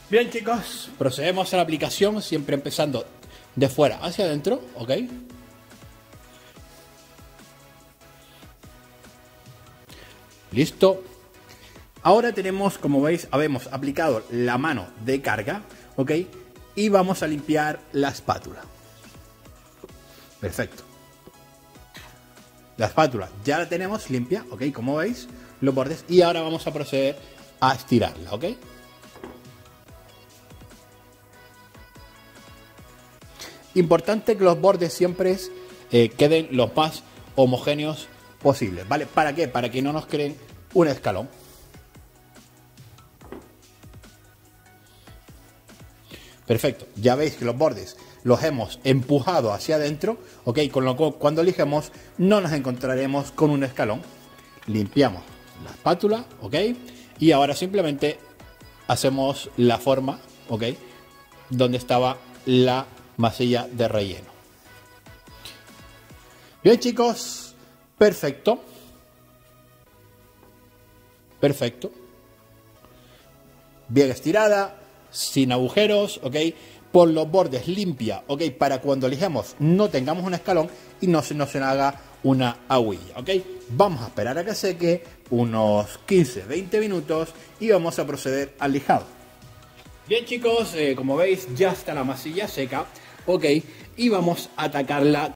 Bien chicos, procedemos a la aplicación, siempre empezando de fuera hacia adentro, ¿ok? Listo. Ahora tenemos, como veis, habemos aplicado la mano de carga, ¿ok? Y vamos a limpiar la espátula. Perfecto. La espátula ya la tenemos limpia, ¿ok? Como veis, los bordes. Y ahora vamos a proceder a estirarla, ¿ok? Importante que los bordes siempre queden los más homogéneos posibles, ¿vale? ¿Para qué? Para que no nos creen un escalón. Perfecto, ya veis que los bordes los hemos empujado hacia adentro, ¿ok? Con lo cual cuando lijemos no nos encontraremos con un escalón. Limpiamos la espátula, ¿ok? Y ahora simplemente hacemos la forma, ¿ok? Donde estaba la masilla de relleno. Bien chicos, perfecto. Perfecto. Bien estirada, sin agujeros, ¿ok? Por los bordes limpia, ¿ok? Para cuando lijemos no tengamos un escalón y no se nos haga una aguilla, ¿ok? Vamos a esperar a que seque unos 15-20 minutos y vamos a proceder al lijado. Bien chicos, como veis ya está la masilla seca, ¿ok? Y vamos a atacarla